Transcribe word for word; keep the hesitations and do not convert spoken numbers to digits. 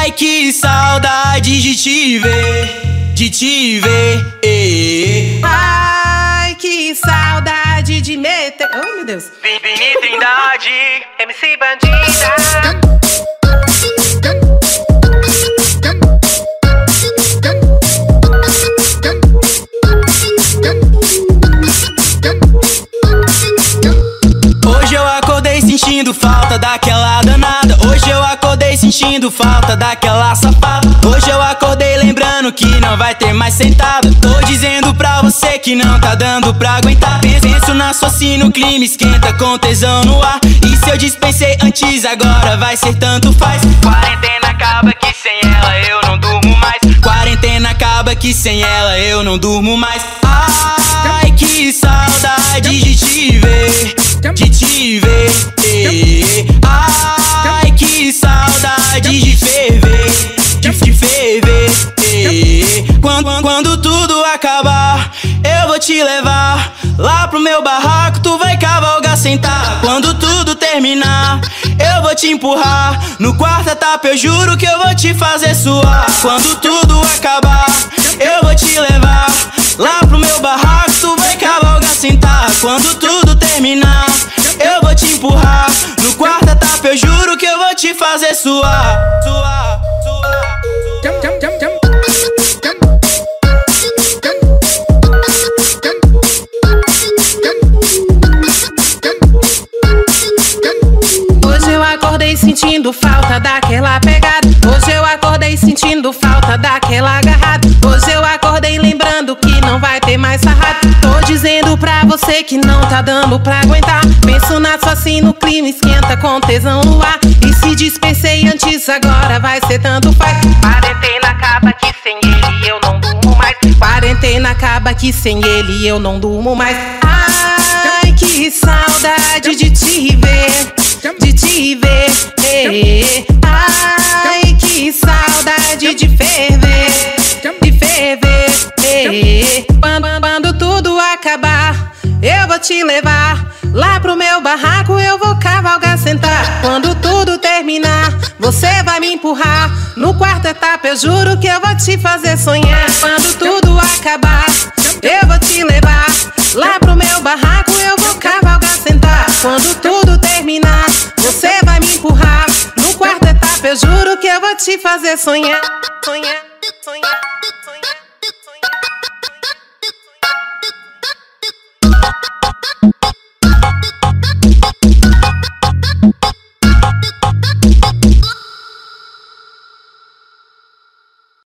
Ai, que saudade de te ver, de te ver. eh. Ai, que saudade de meter. Oh, meu Deus. Vini Trindade, M C Bandida. Hoje eu acordei sentindo falta daquela danada. Hoje eu acordei sentindo falta daquela safada. Hoje eu acordei lembrando que não vai ter mais sentada. Tô dizendo pra você que não tá dando pra aguentar. Penso na sua no clima esquenta com tesão no ar. E se eu dispensei antes, agora vai ser tanto faz. Quarentena acaba que sem ela eu não durmo mais. Quarentena acaba que sem ela eu não durmo mais. Ai, que saudade de te ver, de te ver. eh. Ai, que saudade de ferver, de, de ferver. eh. Quando, quando tudo acabar, eu vou te levar lá pro meu barraco, tu vai cavalgar sentar. Quando tudo terminar, eu vou te empurrar no quarto etapa, eu juro que eu vou te fazer suar. Quando tudo acabar, eu vou te levar lá pro meu barraco, tu vai cavalgar sentar. Quando tudo terminar, eu vou te empurrar no quarto etapa, eu juro que eu vou te fazer suar. Suar, suar, suar. Hoje eu acordei sentindo falta daquela pegada. Hoje eu acordei sentindo falta daquela agarrada. Hoje eu acordei lembrando que não vai ter mais sarrado. Tô dizendo pra você que não tá dando pra aguentar. Penso na sua assim no clima esquenta com tesão no ar. E se dispensei antes, agora vai ser tanto faz. Quarentena acaba que sem ele eu não durmo mais. Quarentena acaba que sem ele eu não durmo mais. Ai, que saudade de te ver, de te ver. eh. Ai, que saudade de ferver, de ferver. eh. Quando, quando tudo acabar, eu vou te levar lá pro meu barraco, eu vou cavalgar sentar. Quando tudo terminar, você vai me empurrar no quarto etapa, eu juro que eu vou te fazer sonhar. Quando tudo acabar, eu vou te levar lá pro meu barraco, eu vou cavalgar sentar. Quando tudo terminar, você vai me empurrar no quarto etapa, eu juro que eu vou te fazer sonhar, sonhar, sonhar.